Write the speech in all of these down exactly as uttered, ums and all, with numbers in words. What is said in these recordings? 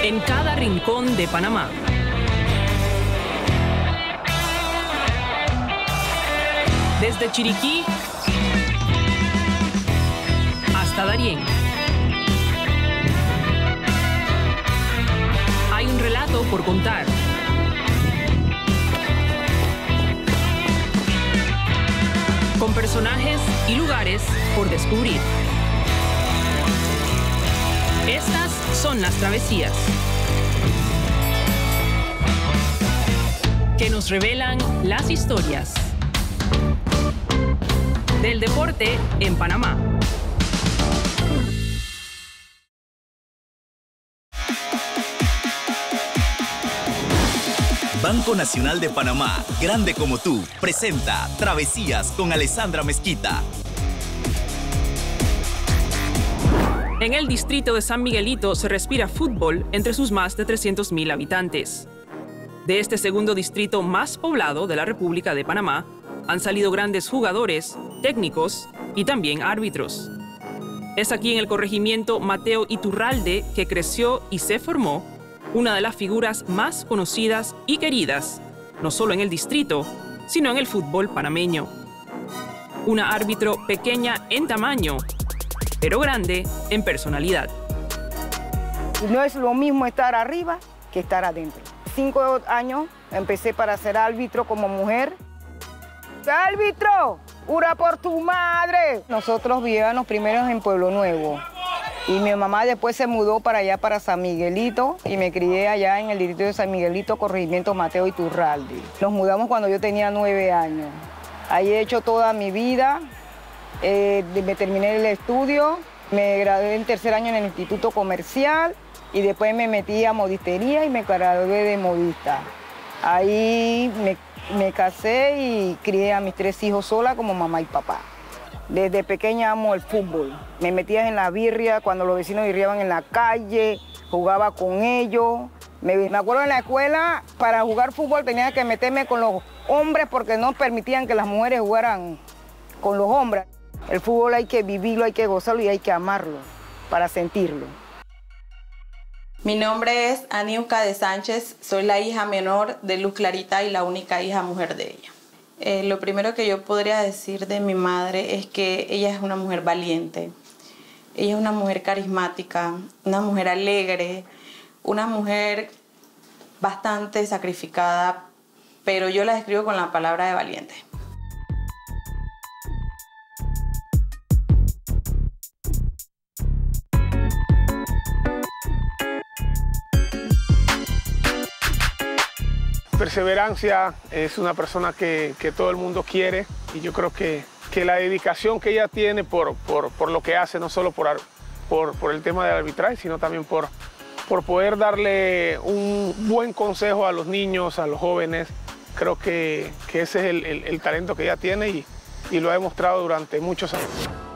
en cada rincón de Panamá. Desde Chiriquí hasta Darién. Hay un relato por contar. Con personajes y lugares por descubrir. Estas son las travesías que nos revelan las historias del deporte en Panamá. Banco Nacional de Panamá, grande como tú, presenta Travesías con Alessandra Mezquita. En el distrito de San Miguelito se respira fútbol entre sus más de trescientos mil habitantes. De este segundo distrito más poblado de la República de Panamá, han salido grandes jugadores, técnicos y también árbitros. Es aquí en el corregimiento Mateo Iturralde que creció y se formó una de las figuras más conocidas y queridas, no solo en el distrito, sino en el fútbol panameño. Una árbitro pequeña en tamaño, pero grande en personalidad. No es lo mismo estar arriba que estar adentro. Cinco años empecé para ser árbitro como mujer. ¡Árbitro! ¡Jura por tu madre! Nosotros vivíamos primeros en Pueblo Nuevo. Y mi mamá después se mudó para allá, para San Miguelito, y me crié allá en el distrito de San Miguelito, corregimiento Mateo Iturralde. Nos mudamos cuando yo tenía nueve años. Ahí he hecho toda mi vida. Eh, me terminé el estudio, me gradué en tercer año en el Instituto Comercial y después me metí a modistería y me gradué de modista. Ahí me, me casé y crié a mis tres hijos sola como mamá y papá. Desde pequeña amo el fútbol. Me metía en la birria cuando los vecinos birriaban en la calle, jugaba con ellos. Me, me acuerdo en la escuela, para jugar fútbol tenía que meterme con los hombres porque no permitían que las mujeres jugaran con los hombres. El fútbol hay que vivirlo, hay que gozarlo y hay que amarlo para sentirlo. Mi nombre es Aniuska de Sánchez, soy la hija menor de Luz Clarita y la única hija mujer de ella. Eh, lo primero que yo podría decir de mi madre es que ella es una mujer valiente. Ella es una mujer carismática, una mujer alegre, una mujer bastante sacrificada, pero yo la describo con la palabra de valiente. Perseverancia, es una persona que, que todo el mundo quiere y yo creo que, que la dedicación que ella tiene por, por, por lo que hace, no solo por, por, por el tema del arbitraje, sino también por, por poder darle un buen consejo a los niños, a los jóvenes, creo que, que ese es el, el, el talento que ella tiene y, y lo ha demostrado durante muchos años.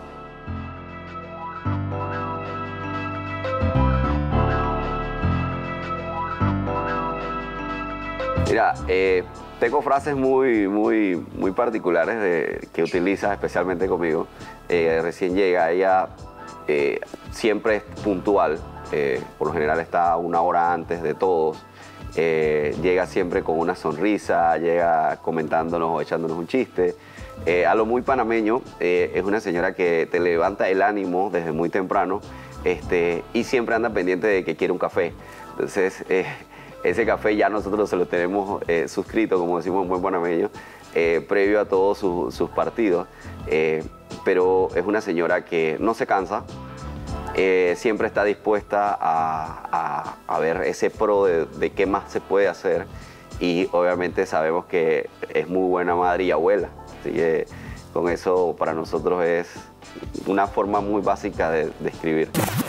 Mira, eh, tengo frases muy, muy, muy particulares de, que utilizas especialmente conmigo. Eh, recién llega, ella eh, siempre es puntual, eh, por lo general está una hora antes de todos. Eh, llega siempre con una sonrisa, llega comentándonos o echándonos un chiste. Eh, a lo muy panameño, eh, es una señora que te levanta el ánimo desde muy temprano este, y siempre anda pendiente de que quiere un café. Entonces, eh, ese café ya nosotros se lo tenemos eh, suscrito, como decimos en buen panameño, eh, previo a todos su, sus partidos. Eh, pero es una señora que no se cansa, eh, siempre está dispuesta a, a, a ver ese pro de, de qué más se puede hacer. Y obviamente sabemos que es muy buena madre y abuela. Así que con eso para nosotros es una forma muy básica de, de escribir.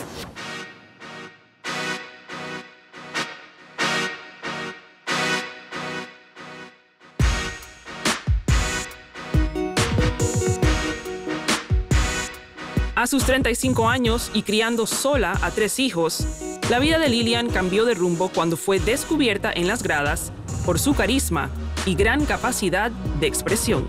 A sus treinta y cinco años y criando sola a tres hijos, la vida de Lilian cambió de rumbo cuando fue descubierta en las gradas por su carisma y gran capacidad de expresión.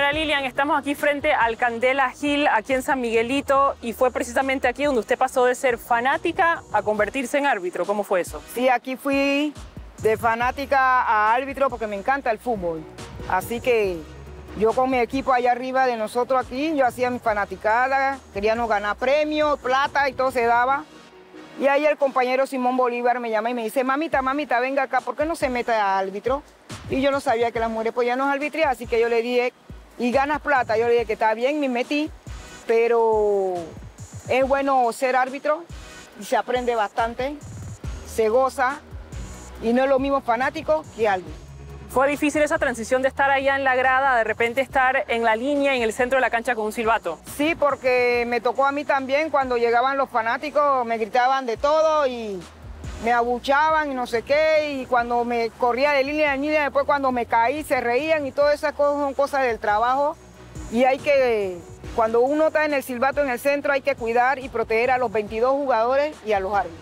Señora Lilian, estamos aquí frente al Candela Hill, aquí en San Miguelito, y fue precisamente aquí donde usted pasó de ser fanática a convertirse en árbitro. ¿Cómo fue eso? Sí, aquí fui de fanática a árbitro porque me encanta el fútbol. Así que yo con mi equipo allá arriba de nosotros aquí, yo hacía mi fanaticada, queríamos ganar premios, plata y todo se daba. Y ahí el compañero Simón Bolívar me llama y me dice, mamita, mamita, venga acá, ¿por qué no se mete a árbitro? Y yo no sabía que las mujeres podían no arbitrar, así que yo le dije, y ganas plata. Yo le dije que está bien, me metí, pero es bueno ser árbitro y se aprende bastante, se goza y no es lo mismo fanático que árbitro. ¿Fue difícil esa transición de estar allá en la grada, de repente estar en la línea, en el centro de la cancha con un silbato? Sí, porque me tocó a mí también cuando llegaban los fanáticos, me gritaban de todo y me abuchaban y no sé qué, y cuando me corría de línea a línea, después cuando me caí se reían y todas esas cosas son cosas del trabajo. Y hay que, cuando uno está en el silbato en el centro, hay que cuidar y proteger a los veintidós jugadores y a los árbitros.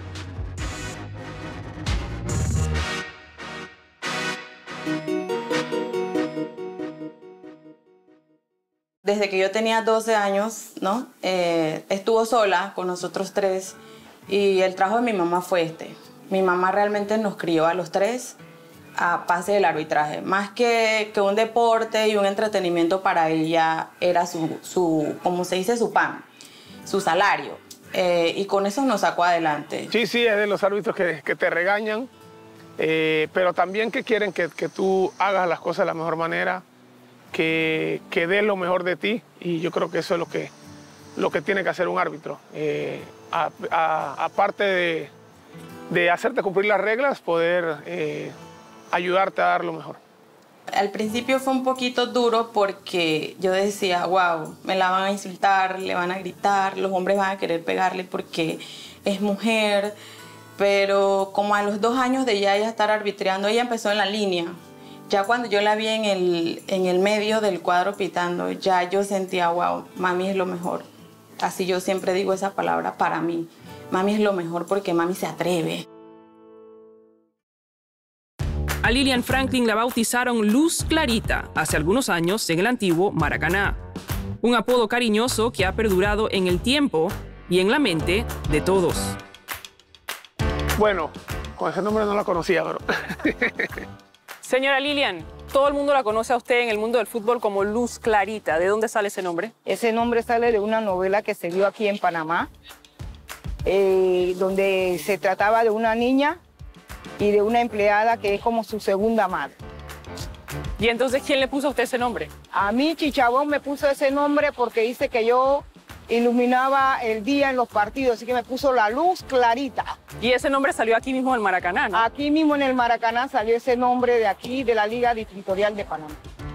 Desde que yo tenía doce años, ¿no? Eh, estuvo sola con nosotros tres y el trabajo de mi mamá fue este. Mi mamá realmente nos crió a los tres a base del arbitraje. Más que, que un deporte y un entretenimiento para ella, era su, su como se dice, su pan, su salario. Eh, y con eso nos sacó adelante. Sí, sí, es de los árbitros que, que te regañan, eh, pero también que quieren que, que tú hagas las cosas de la mejor manera, que, que des lo mejor de ti, y yo creo que eso es lo que, lo que tiene que hacer un árbitro. Eh, a, a, aparte de, de hacerte cumplir las reglas, poder eh, ayudarte a dar lo mejor. Al principio fue un poquito duro porque yo decía, wow, me la van a insultar, le van a gritar, los hombres van a querer pegarle porque es mujer. Pero como a los dos años de ya ella estar arbitrando, ella empezó en la línea. Ya cuando yo la vi en el, en el medio del cuadro pitando, ya yo sentía, wow, mami es lo mejor. Así yo siempre digo esa palabra para mí. Mami es lo mejor porque mami se atreve. A Lilian Franklin la bautizaron Luz Clarita hace algunos años en el antiguo Maracaná. Un apodo cariñoso que ha perdurado en el tiempo y en la mente de todos. Bueno, con ese nombre no la conocía, pero... Señora Lilian, todo el mundo la conoce a usted en el mundo del fútbol como Luz Clarita. ¿De dónde sale ese nombre? Ese nombre sale de una novela que se dio aquí en Panamá, eh, donde se trataba de una niña y de una empleada que es como su segunda madre. ¿Y entonces quién le puso a usted ese nombre? A mí Chichabón me puso ese nombre porque dice que yo iluminaba el día en los partidos, así que me puso la Luz Clarita. Y ese nombre salió aquí mismo en el Maracaná, ¿no? Aquí mismo en el Maracaná salió ese nombre de aquí, de la Liga Distrital de Panamá.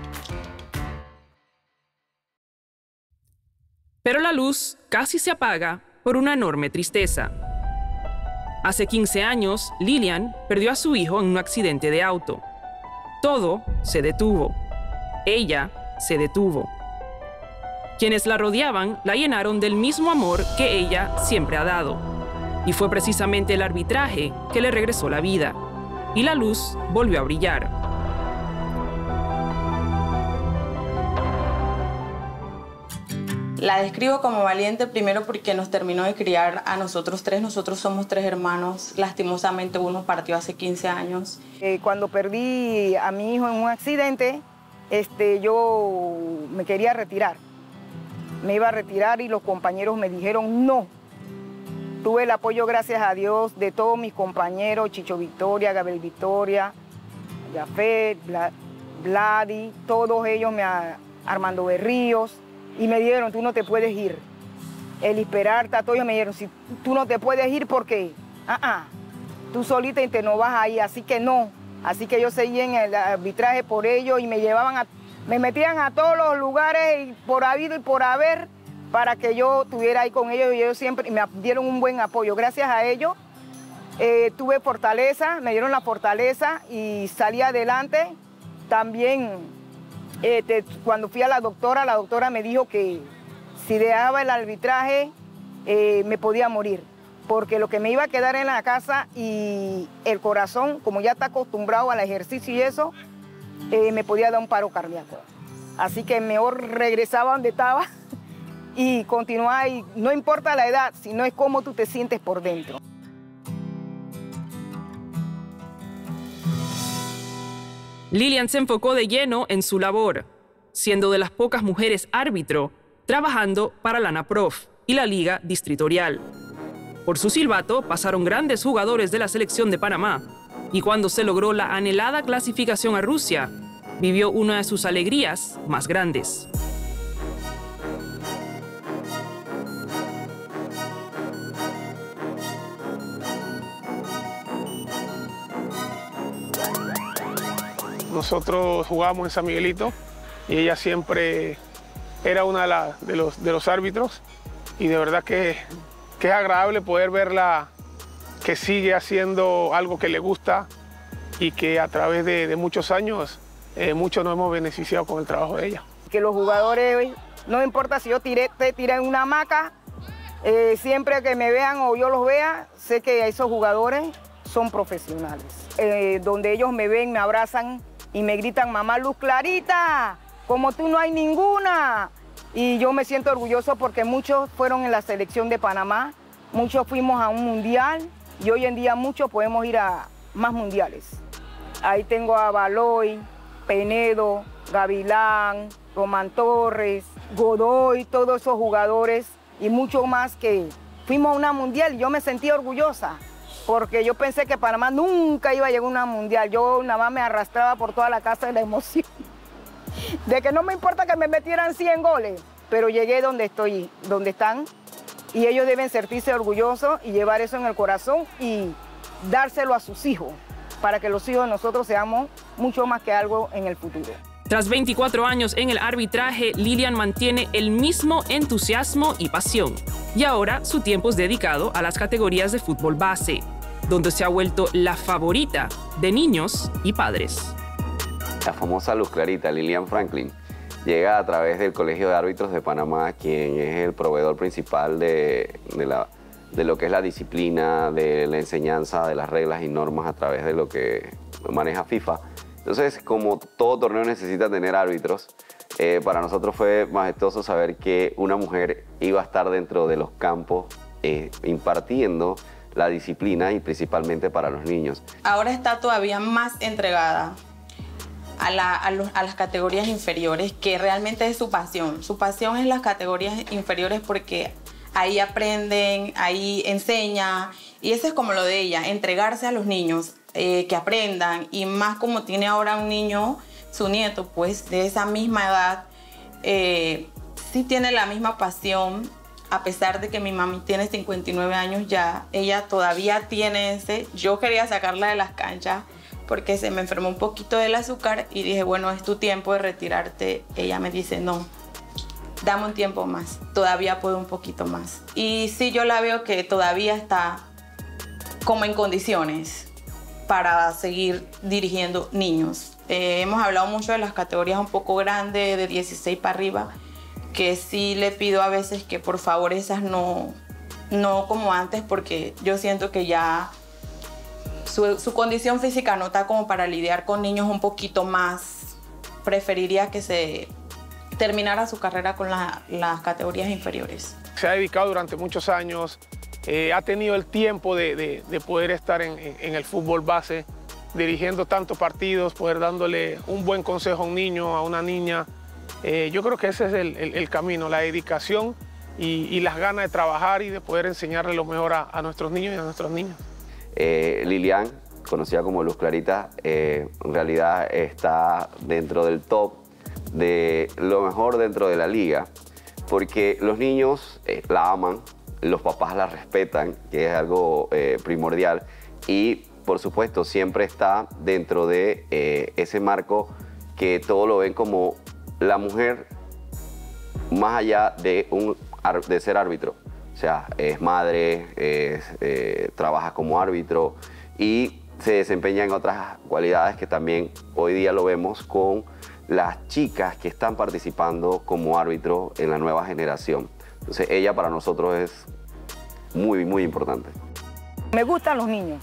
Pero la luz casi se apaga por una enorme tristeza. Hace quince años, Lilian perdió a su hijo en un accidente de auto. Todo se detuvo. Ella se detuvo. Quienes la rodeaban la llenaron del mismo amor que ella siempre ha dado. Y fue precisamente el arbitraje que le regresó la vida. Y la luz volvió a brillar. La describo como valiente primero porque nos terminó de criar a nosotros tres. Nosotros somos tres hermanos. Lastimosamente uno partió hace quince años. Eh, cuando perdí a mi hijo en un accidente, este, yo me quería retirar. Me iba a retirar y los compañeros me dijeron no. Tuve el apoyo, gracias a Dios, de todos mis compañeros, Chicho Victoria, Gabriel Victoria, Jafet, Vladi, todos ellos, me, Armando Berríos, y me dijeron, tú no te puedes ir. El Esperarta, todos ellos me dijeron, si tú no te puedes ir, ¿por qué? Ah, ah, tú solita y te no vas ahí, así que no. Así que yo seguí en el arbitraje por ellos y me llevaban a... Me metían a todos los lugares y por habido y por haber para que yo estuviera ahí con ellos y ellos siempre me dieron un buen apoyo. Gracias a ellos eh, tuve fortaleza, me dieron la fortaleza y salí adelante. También eh, te, cuando fui a la doctora, la doctora me dijo que si dejaba el arbitraje eh, me podía morir, porque lo que me iba a quedar en la casa y el corazón, como ya está acostumbrado al ejercicio y eso, Eh, me podía dar un paro cardíaco. Así que mejor regresaba donde estaba y continuaba. Y no importa la edad, sino es cómo tú te sientes por dentro. Lilian se enfocó de lleno en su labor, siendo de las pocas mujeres árbitro trabajando para la ANAPROF y la Liga Distritorial. Por su silbato pasaron grandes jugadores de la selección de Panamá, y cuando se logró la anhelada clasificación a Rusia, vivió una de sus alegrías más grandes. Nosotros jugábamos en San Miguelito y ella siempre era una de, la, de, los, de los árbitros, y de verdad que, que es agradable poder verla que sigue haciendo algo que le gusta y que a través de, de muchos años eh, muchos nos hemos beneficiado con el trabajo de ella. Que los jugadores, no importa si yo tiré, te tiré en una hamaca, eh, siempre que me vean o yo los vea, sé que esos jugadores son profesionales. Eh, donde ellos me ven, me abrazan y me gritan, mamá Luz Clarita, como tú no hay ninguna. Y yo me siento orgulloso porque muchos fueron en la selección de Panamá, muchos fuimos a un mundial y hoy en día muchos podemos ir a más mundiales. Ahí tengo a Baloy, Penedo, Gavilán, Román Torres, Godoy, todos esos jugadores y mucho más que fuimos a una mundial y yo me sentí orgullosa porque yo pensé que Panamá nunca iba a llegar a una mundial. Yo nada más me arrastraba por toda la casa de la emoción, de que no me importa que me metieran cien goles, pero llegué donde estoy, donde están, y ellos deben sentirse orgullosos y llevar eso en el corazón y dárselo a sus hijos, para que los hijos de nosotros seamos mucho más que algo en el futuro. Tras veinticuatro años en el arbitraje, Lilian mantiene el mismo entusiasmo y pasión. Y ahora su tiempo es dedicado a las categorías de fútbol base, donde se ha vuelto la favorita de niños y padres. La famosa Luz Clarita, Lilian Franklin, llega a través del Colegio de Árbitros de Panamá, quien es el proveedor principal de, de, la, de lo que es la disciplina, de la enseñanza de las reglas y normas a través de lo que maneja FIFA. Entonces, como todo torneo necesita tener árbitros, eh, para nosotros fue majestuoso saber que una mujer iba a estar dentro de los campos eh, impartiendo la disciplina y principalmente para los niños. Ahora está todavía más entregada a, la, a, los, a las categorías inferiores, que realmente es su pasión. Su pasión es las categorías inferiores porque ahí aprenden, ahí enseña, y eso es como lo de ella, entregarse a los niños, eh, que aprendan, y más como tiene ahora un niño, su nieto, pues de esa misma edad, eh, sí tiene la misma pasión. A pesar de que mi mami tiene cincuenta y nueve años ya, ella todavía tiene ese. Yo quería sacarla de las canchas porque se me enfermó un poquito del azúcar y dije, bueno, es tu tiempo de retirarte. Ella me dice, no, dame un tiempo más, todavía puedo un poquito más. Y sí, yo la veo que todavía está como en condiciones para seguir dirigiendo niños. Eh, hemos hablado mucho de las categorías un poco grandes, de dieciséis para arriba, que sí le pido a veces que por favor esas no, no como antes, porque yo siento que ya su, su condición física no está como para lidiar con niños un poquito más. Preferiría que se terminara su carrera con la, las categorías inferiores. Se ha dedicado durante muchos años, eh, ha tenido el tiempo de, de, de poder estar en, en el fútbol base, dirigiendo tantos partidos, poder dándole un buen consejo a un niño, a una niña. Eh, yo creo que ese es el, el, el camino, la dedicación y, y las ganas de trabajar y de poder enseñarle lo mejor a, a nuestros niños y a nuestras niñas. Eh, Lilian, conocida como Luz Clarita, eh, en realidad está dentro del top de lo mejor dentro de la liga, porque los niños eh, la aman, los papás la respetan, que es algo eh, primordial, y por supuesto siempre está dentro de eh, ese marco que todo lo ven como la mujer más allá de, un, de ser árbitro. O sea, es madre, es, eh, trabaja como árbitro y se desempeña en otras cualidades que también hoy día lo vemos con las chicas que están participando como árbitro en la nueva generación. Entonces ella para nosotros es muy, muy importante. Me gustan los niños,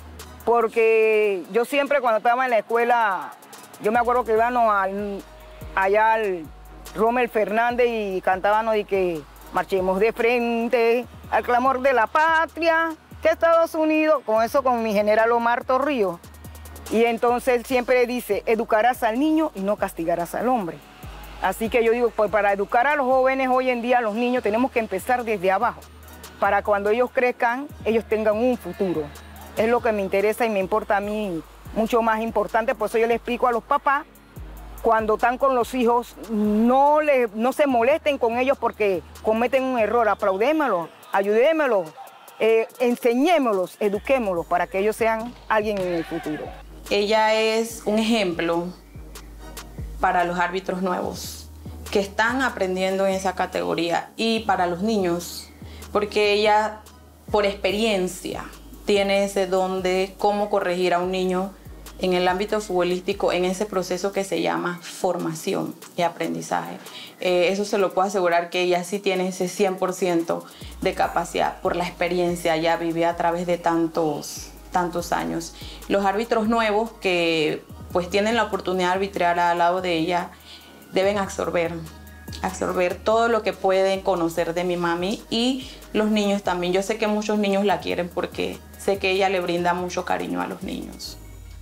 porque yo siempre cuando estaba en la escuela, yo me acuerdo que íbamos al, allá al, Rommel Fernández y cantábamos de que marchemos de frente al clamor de la patria, que Estados Unidos, con eso con mi general Omar Torrijos. Y entonces él siempre dice, educarás al niño y no castigarás al hombre. Así que yo digo, pues para educar a los jóvenes hoy en día, a los niños, tenemos que empezar desde abajo, para cuando ellos crezcan, ellos tengan un futuro. Es lo que me interesa y me importa a mí mucho más importante, por eso yo le explico a los papás, cuando están con los hijos, no, le, no se molesten con ellos porque cometen un error, aplaudémoslos, ayudémoslos, eh, enseñémoslos, eduquémoslos para que ellos sean alguien en el futuro. Ella es un ejemplo para los árbitros nuevos que están aprendiendo en esa categoría y para los niños, porque ella, por experiencia, tiene ese don de cómo corregir a un niño en el ámbito futbolístico, en ese proceso que se llama formación y aprendizaje. Eh, eso se lo puedo asegurar que ella sí tiene ese cien por ciento de capacidad por la experiencia, ya vive a través de tantos, tantos años. Los árbitros nuevos que pues tienen la oportunidad de arbitrar al lado de ella deben absorber, absorber todo lo que pueden conocer de mi mami, y los niños también. Yo sé que muchos niños la quieren porque sé que ella le brinda mucho cariño a los niños.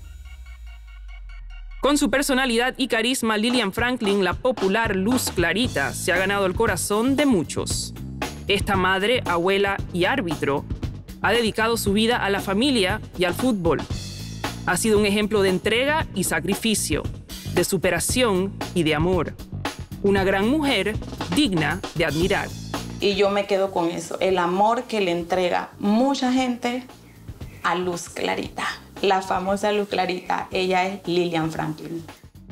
Con su personalidad y carisma, Lilian Franklin, la popular Luz Clarita, se ha ganado el corazón de muchos. Esta madre, abuela y árbitro ha dedicado su vida a la familia y al fútbol. Ha sido un ejemplo de entrega y sacrificio, de superación y de amor. Una gran mujer digna de admirar. Y yo me quedo con eso, el amor que le entrega mucha gente a Luz Clarita. La famosa Luz Clarita, ella es Lilian Franklin.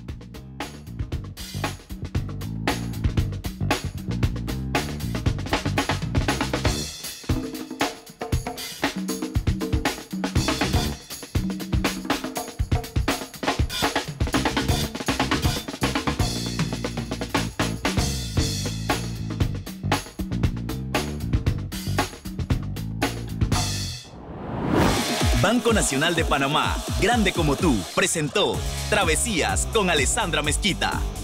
Banco Nacional de Panamá, grande como tú, presentó Travesías con Alessandra Mezquita.